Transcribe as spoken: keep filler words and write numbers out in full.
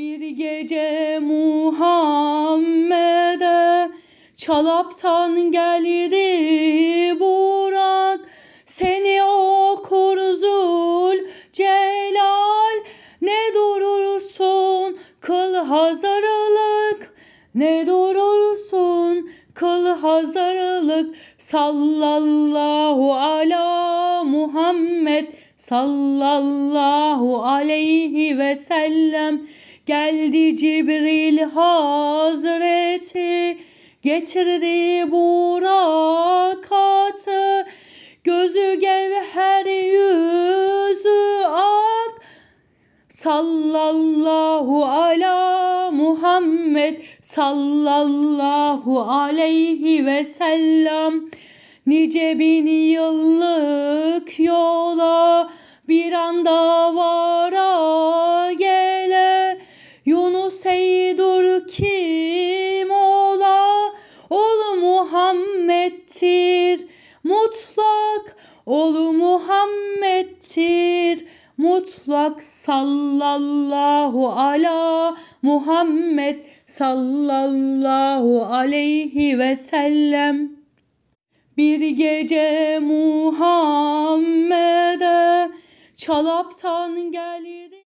Bir gece Muhammed'e çalaptan geldi Burak, seni okur Zülcelal. Ne durursun kıl hazırlık, ne durursun kıl hazırlık. Sallallahu ala Muhammed, sallallahu aleyhi ve sellem. Geldi Cibril Hazreti, getirdi Burakatı. Gözü gevher, yüzü ak. Sallallahu ala Muhammed, sallallahu aleyhi ve sellem. Nice bin yıllık yola bir anda vara gele, Yunus eydur kim ola? Ol Muhammed'tir mutlak, ol Muhammed'tir mutlak. Sallallahu ala Muhammed, sallallahu aleyhi ve sellem. Bir gece Muhammed'e çalaptan geldi.